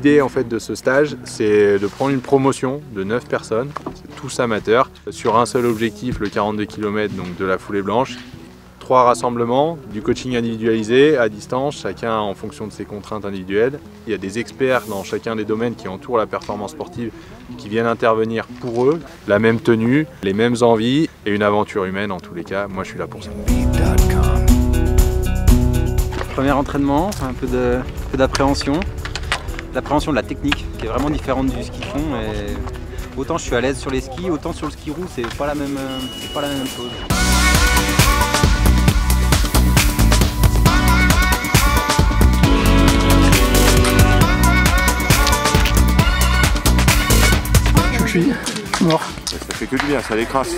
L'idée en fait de ce stage, c'est de prendre une promotion de 9 personnes, c'est tous amateurs, sur un seul objectif, le 42 km, donc de la foulée blanche. 3 rassemblements, du coaching individualisé à distance, chacun en fonction de ses contraintes individuelles. Il y a des experts dans chacun des domaines qui entourent la performance sportive qui viennent intervenir pour eux, la même tenue, les mêmes envies et une aventure humaine en tous les cas. Moi je suis là pour ça. Premier entraînement, un peu d'appréhension. L'appréhension de la technique qui est vraiment différente du ski de fond. Et autant je suis à l'aise sur les skis, autant sur le ski roue c'est pas la même chose. Je suis mort. Ça fait que du bien, ça l'écrase.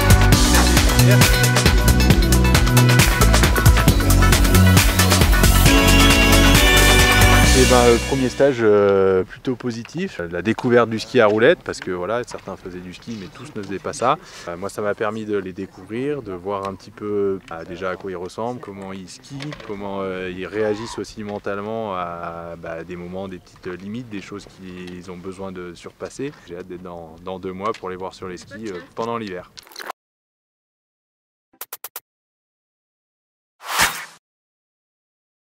Et le premier stage plutôt positif, la découverte du ski à roulettes, parce que voilà, certains faisaient du ski mais tous ne faisaient pas ça. Moi ça m'a permis de les découvrir, de voir un petit peu déjà à quoi ils ressemblent, comment ils skient, comment ils réagissent aussi mentalement à des moments, des petites limites, des choses qu'ils ont besoin de surpasser. J'ai hâte d'être dans 2 mois pour les voir sur les skis pendant l'hiver.